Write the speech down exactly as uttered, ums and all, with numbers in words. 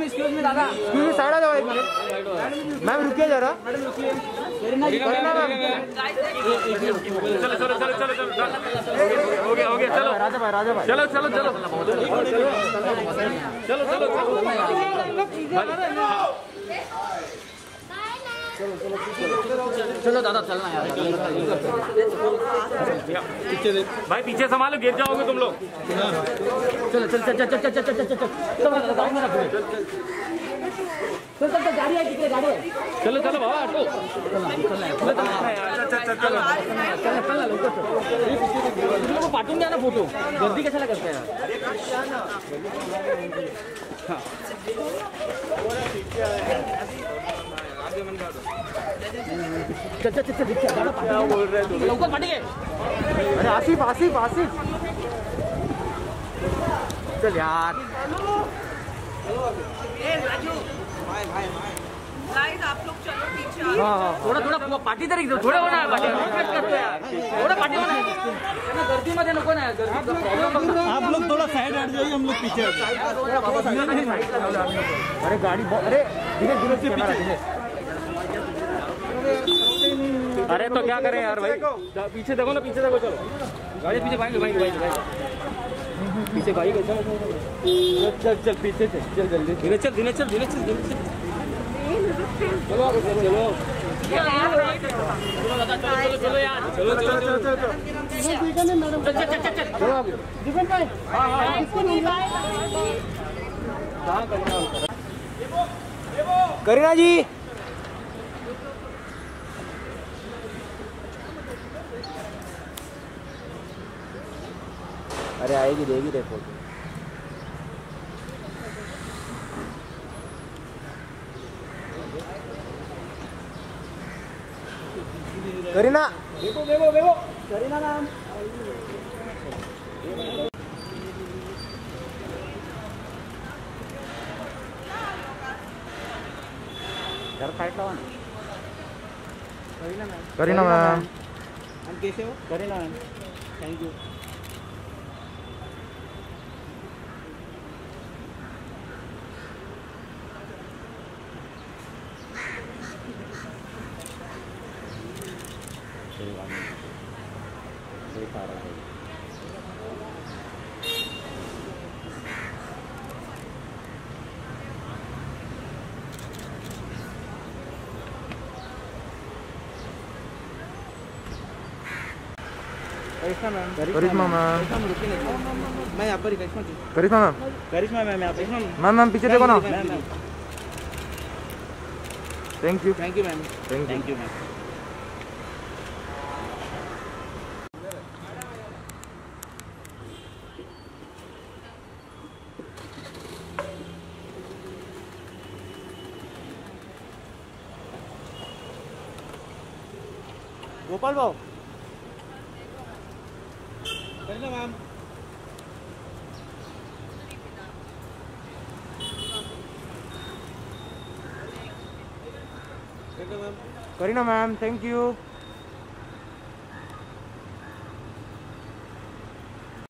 Excuse me दादा, excuse me, side आ जाओ एक मिनट। मैम रुकिए जरा। मैडम रुकिए। करीना जी, करीना मैम। चलो चलो चलो चलो चलो हो गया हो गया चलो राजा भाई, राजा भाई, चलो चलो चलो चलो चलो चलो दादा चलना यार। पीछे भाई, पीछे संभालो, गिर जाओगे तुम लोग। चलो चल चल चल चल चल चल चल चल चल गाड़ी में रखो। चल चल गाड़ी है, कितने गाड़ी है। चलो चलो बाबा ऑटो चल लोग को पाठूंगे ना फोटो, जल्दी कैसा करते हैं। चल चल चल बोल रहे लोग पाटेंगे। अरे आसिफ आसिफ आसिफ, चल यार। गाइस आप लोग चलो पीछे। थोड़ा थोड़ा पार्टी तरीके से थोड़ा होना है, पार्टी करते हैं थोड़ा पार्टी होना है ना, गर्दी मध्ये नको ना। आप लोग थोड़ा साइड हट जाइए, हम लोग पीछे। अरे गाड़ी, अरे धीरे धीरे से पीछे। अरे तो क्या करें यार भाई, पीछे देखो ना, पीछे देखो। चलो गाड़ी पीछे भाई भाई भाई पीछे भाई चल चल चल पीछे से चल जल्दी, धीरे चल धीरे चल धीरे चल धीरे चल चलो चलो चलो चलो यार चलो चलो चलो चलो करीना जी, अरे आएगी, देगी रे फोटो। करीना देखो देखो देखो करीना नाम। यार फाइट लावा ना। करीना मैम, करीना मैम, हम कैसे हो? Kareena ma'am, thank you. Karishma ma'am, Karishma ma'am, मैं यहाँ पर ही। करिश्मा जी, करिश्मा मैम, करिश्मा मैम यहाँ पे। मैम मैम पीछे देखो ना। Thank you thank you ma'am, thank you thank you ma'am. Gopal भाव, Kareena ma'am, Kareena ma'am, thank you.